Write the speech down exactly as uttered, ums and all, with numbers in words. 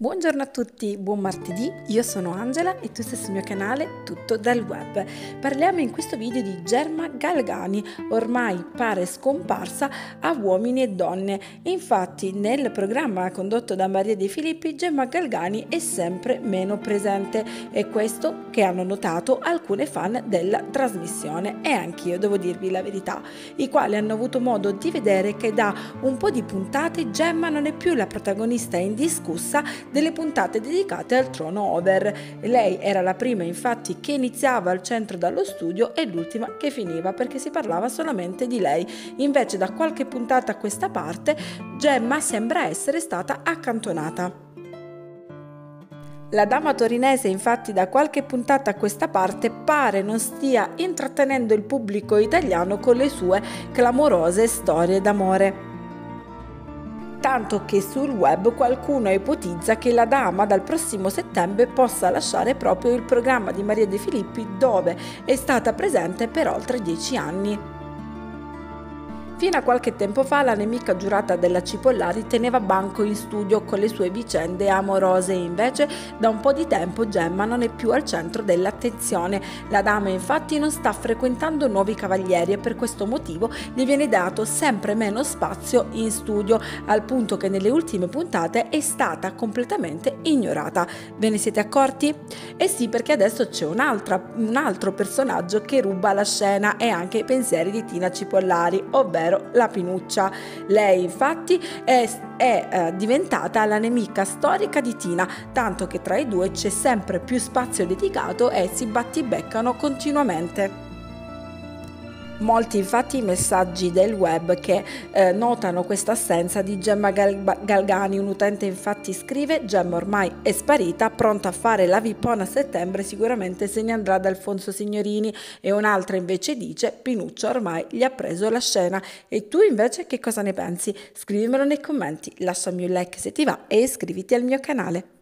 Buongiorno a tutti, buon martedì, io sono Angela e tu sei sul mio canale Tutto dal Web. Parliamo in questo video di Gemma Galgani, ormai pare scomparsa a uomini e donne. Infatti nel programma condotto da Maria De Filippi Gemma Galgani è sempre meno presente, e questo che hanno notato alcune fan della trasmissione, e anch'io devo dirvi la verità, i quali hanno avuto modo di vedere che da un po' di puntate Gemma non è più la protagonista indiscussa delle puntate dedicate al trono over. Lei era la prima infatti che iniziava al centro dallo studio e l'ultima che finiva, perché si parlava solamente di lei. Invece da qualche puntata a questa parte Gemma sembra essere stata accantonata. La dama torinese infatti da qualche puntata a questa parte pare non stia intrattenendo il pubblico italiano con le sue clamorose storie d'amore. Tanto che sul web qualcuno ipotizza che la dama dal prossimo settembre possa lasciare proprio il programma di Maria De Filippi, dove è stata presente per oltre dieci anni. Fino a qualche tempo fa la nemica giurata della Cipollari teneva banco in studio con le sue vicende amorose, invece da un po' di tempo Gemma non è più al centro dell'attenzione. La dama infatti non sta frequentando nuovi cavalieri e per questo motivo gli viene dato sempre meno spazio in studio, al punto che nelle ultime puntate è stata completamente ignorata. Ve ne siete accorti? Eh sì, perché adesso c'è un'altra, un altro personaggio che ruba la scena e anche i pensieri di Tina Cipollari, ovvero la Pinuccia. Lei infatti è, è eh, diventata la nemica storica di Tina, tanto che tra i due c'è sempre più spazio dedicato e si battibeccano continuamente. Molti infatti i messaggi del web che eh, notano questa assenza di Gemma Gal- Galgani. Un utente infatti scrive: Gemma ormai è sparita, pronta a fare la vippona a settembre, sicuramente se ne andrà da Alfonso Signorini. E un'altra invece dice: Pinuccia ormai gli ha preso la scena. E tu invece che cosa ne pensi? Scrivimelo nei commenti, lasciami un like se ti va e iscriviti al mio canale.